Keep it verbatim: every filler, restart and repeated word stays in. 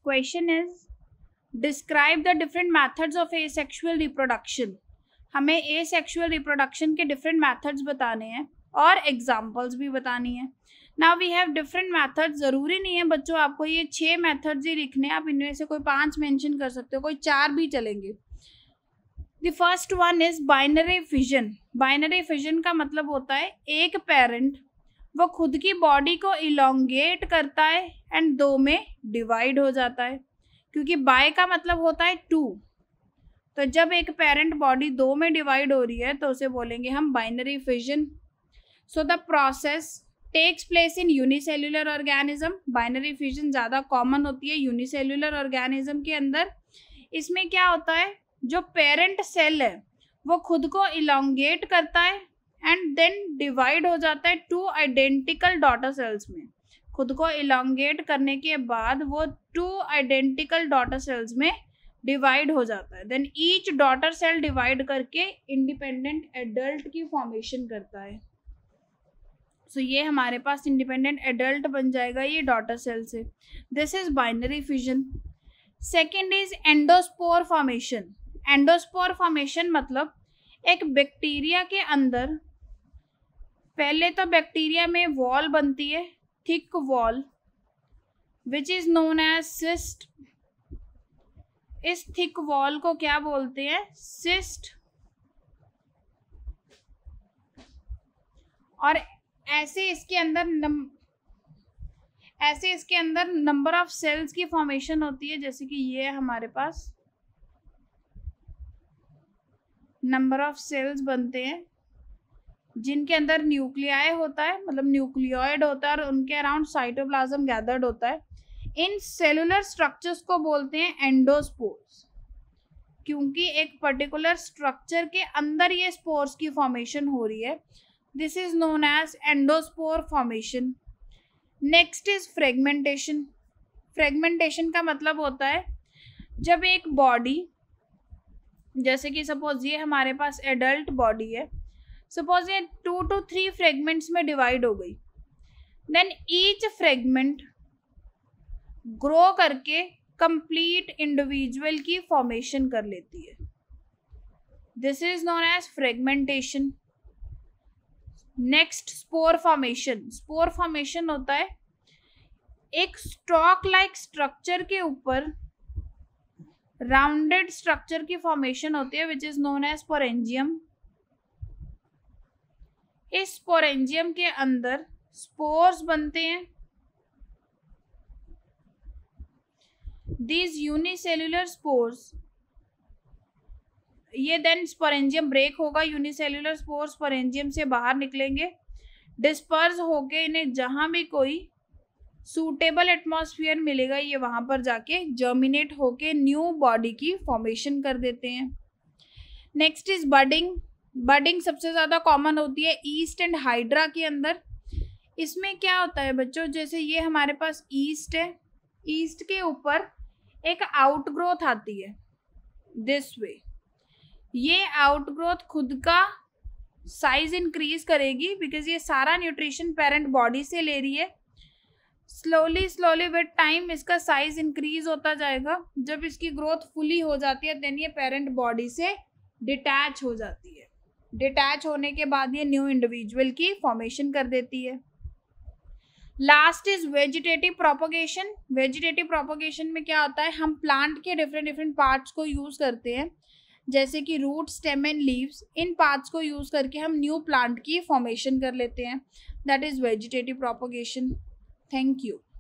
Question is describe the different methods of asexual reproduction. हमें asexual reproduction के different methods बताने हैं और एग्जांपल्स भी बतानी है। Now we have different methods. ज़रूरी नहीं है बच्चों आपको ये छः मैथड्स ही लिखने, आप इनमें से कोई पांच मेंशन कर सकते हो, कोई चार भी चलेंगे। The first one is binary fission. Binary fission का मतलब होता है एक पेरेंट वो खुद की बॉडी को इलोंगेट करता है एंड दो में डिवाइड हो जाता है, क्योंकि बाय का मतलब होता है टू। तो जब एक पेरेंट बॉडी दो में डिवाइड हो रही है तो उसे बोलेंगे हम binary fission. So the process takes place in unicellular organism. Binary fission ज़्यादा कॉमन होती है यूनिसेल्युलर ऑर्गेनिज्म के अंदर। इसमें क्या होता है, जो पेरेंट सेल है वो खुद को इलोंगेट करता है एंड देन डिवाइड हो जाता है टू आइडेंटिकल डॉटर सेल्स में। खुद को इलोंगेट करने के बाद वो टू आइडेंटिकल डॉटर सेल्स में डिवाइड हो जाता है। Then each daughter cell divide करके इंडिपेंडेंट एडल्ट की फॉर्मेशन करता है। सो so, ये हमारे पास इंडिपेंडेंट एडल्ट बन जाएगा ये डॉटर सेल से। This is binary fission. Second is endospore formation. Endospore formation मतलब एक बैक्टीरिया के अंदर पहले तो बैक्टीरिया में वॉल बनती है, thick wall which is known as cyst. इस थिक वॉल को क्या बोलते हैं, सिस्ट। और ऐसे इसके अंदर नम, ऐसे इसके अंदर नंबर ऑफ सेल्स की फॉर्मेशन होती है। जैसे कि ये हमारे पास नंबर ऑफ सेल्स बनते हैं जिनके अंदर न्यूक्लियाई होता है, मतलब न्यूक्लियोइड होता है और उनके अराउंड साइटोप्लाज्म गैदर्ड होता है। इन सेलुलर स्ट्रक्चर्स को बोलते हैं एंडोस्पोर्स, क्योंकि एक पर्टिकुलर स्ट्रक्चर के अंदर ये स्पोर्स की फॉर्मेशन हो रही है। This is known as endospore formation. Next is fragmentation. Fragmentation का मतलब होता है जब एक बॉडी, जैसे कि सपोज ये हमारे पास एडल्ट बॉडी है, सपोज ये टू टू थ्री फ्रेगमेंट्स में डिवाइड हो गई, देन ईच फ्रेगमेंट ग्रो करके कंप्लीट इंडिविजुअल की फॉर्मेशन कर लेती है। This is known as fragmentation. Next spore formation. Spore formation होता है एक स्टॉक लाइक स्ट्रक्चर के ऊपर राउंडेड स्ट्रक्चर की फॉर्मेशन होती है which is known as sporangium. इस स्पोरेंजियम के अंदर स्पोर्स बनते हैं। These unicellular spores, ये देन स्पोरेंजियम ब्रेक होगा, यूनिसेल्युलर स्पोर स्पोरेंजियम से बाहर निकलेंगे, डिस्पर्स होके इन्हें जहां भी कोई सूटेबल एटमॉस्फेयर मिलेगा ये वहां पर जाके जर्मिनेट होके न्यू बॉडी की फॉर्मेशन कर देते हैं। Next is budding. बडिंग सबसे ज़्यादा कॉमन होती है ईस्ट एंड हाइड्रा के अंदर। इसमें क्या होता है बच्चों, जैसे ये हमारे पास ईस्ट है, ईस्ट के ऊपर एक आउटग्रोथ आती है दिस वे। ये आउटग्रोथ खुद का साइज इंक्रीज करेगी बिकॉज ये सारा न्यूट्रिशन पेरेंट बॉडी से ले रही है। स्लोली स्लोली विद टाइम इसका साइज इंक्रीज होता जाएगा। जब इसकी ग्रोथ फुली हो जाती है देन ये पेरेंट बॉडी से डिटैच हो जाती है। डिटैच होने के बाद ये न्यू इंडिविजुअल की फॉर्मेशन कर देती है। Last is vegetative propagation. Vegetative propagation में क्या होता है, हम प्लांट के डिफरेंट डिफरेंट पार्ट्स को यूज करते हैं, जैसे कि रूट, स्टेम एंड लीव्स। इन पार्ट्स को यूज करके हम न्यू प्लांट की फॉर्मेशन कर लेते हैं। That is vegetative propagation. Thank you.